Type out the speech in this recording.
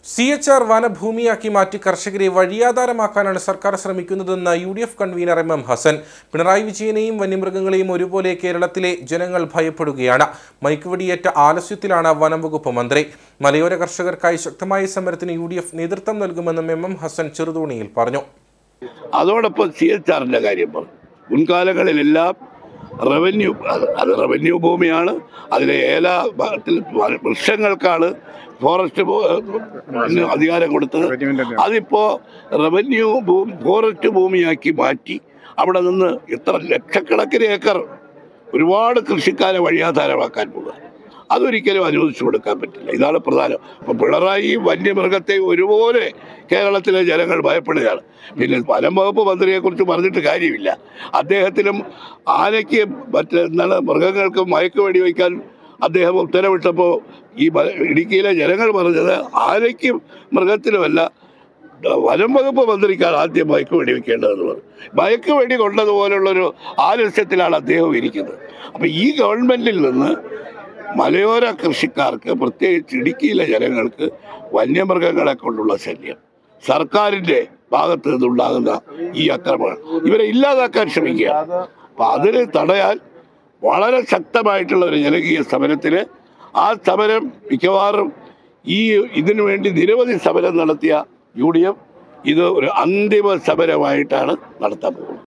CHR വനഭൂമിയാക്കി മാറ്റി കർഷകരെ വഴിയാധാരമാക്കാനാണ് സർക്കാർ ശ്രമിക്കുന്നതെന്ന് UDF convener MM Hasan. Pinarayi വിജയനെയും വന്യമൃഗങ്ങളെയും ഒരുപോലെ കേരളത്തിലെ ജനങ്ങൾ ഭയപ്പെടുകയാണ്. മയക്കുവെടിയേറ്റ ആലസ്യത്തിലാണ് വനംവകുപ്പ് മന്ത്രി. മലയോര കർഷകർക്കായി ശക്തമായ സമരത്തിന് UDF നേതൃത്വം നൽകുമെന്നും MM ഹസൻ ചെറുതോണിയിൽ പറഞ്ഞു. അതോടൊപ്പം CHRന്റെ കാര്യം പറഞ്ഞു. മുൻകാലങ്ങളിലെല്ലാം റവന്യൂ ഭൂമിയാണ്. അതിലെ ഏല വൃക്ഷങ്ങൾക്കാണ് ഫോറസ്റ്റ് അധികാരം കൊടുത്തത്. അതിപ്പോ ഫോറസ്റ്റ് ഭൂമിയാക്കി മാറ്റി അവിടെ നിന്ന് എത്ര ലക്ഷക്കണക്കിന് ഏക്കർ ഒരുപാട് കൃഷിക്കാരെ വഴിയാധാരമാക്കാൻ പോകുക. അതൊരിക്കലും അനുവദിച്ചു കൊടുക്കാൻ പറ്റില്ല. ഇതാണ് പ്രധാനം. അപ്പോൾ പിണറായി വന്യമൃഗത്തെ ഒരുപോലെ കേരളത്തിലെ ജനങ്ങൾ ഭയപ്പെടുകയാണ്. പിന്നെ വനം വകുപ്പ് മന്ത്രിയെക്കുറിച്ച് പറഞ്ഞിട്ട് കാര്യമില്ല. അദ്ദേഹത്തിനും ആനയ്ക്ക് മൃഗങ്ങൾക്ക് മയക്കുവെടി വയ്ക്കാൻ അദ്ദേഹം ഉത്തരവിട്ടപ്പോൾ ഈ ഇടുക്കിയിലെ ജനങ്ങൾ പറഞ്ഞത് ആനയ്ക്കും മൃഗത്തിനുമല്ല, വനം വകുപ്പ് മന്ത്രിക്കാണ് ആദ്യം മയക്കുവെടി വയ്ക്കേണ്ടതെന്ന് പറഞ്ഞു. മയക്കുവെടി കൊണ്ടതുപോലുള്ളൊരു ആലസ്യത്തിലാണ് അദ്ദേഹം ഇരിക്കുന്നത്. അപ്പം ഈ ഗവൺമെൻറ്റിൽ നിന്ന് മലയോര കൃഷിക്കാർക്ക്, പ്രത്യേകിച്ച് ഇടുക്കിയിലെ ജനങ്ങൾക്ക് വന്യമൃഗങ്ങളെ കൊണ്ടുള്ള ശല്യം, സർക്കാരിൻ്റെ ഭാഗത്ത് നിന്നുണ്ടാകുന്ന ഈ അക്രമങ്ങൾ ഇവരെ ഇല്ലാതാക്കാൻ ശ്രമിക്കുകയാണ്. അപ്പം അതിന് തടയാൻ വളരെ ശക്തമായിട്ടുള്ള ഒരു ജനകീയ സമരത്തിന്, ആ സമരം മിക്കവാറും ഇതിനു വേണ്ടി നിരവധി സമരം നടത്തിയ UDF ഇത് ഒരു അന്തിമ സമരമായിട്ടാണ് നടത്താൻ പോകുന്നത്.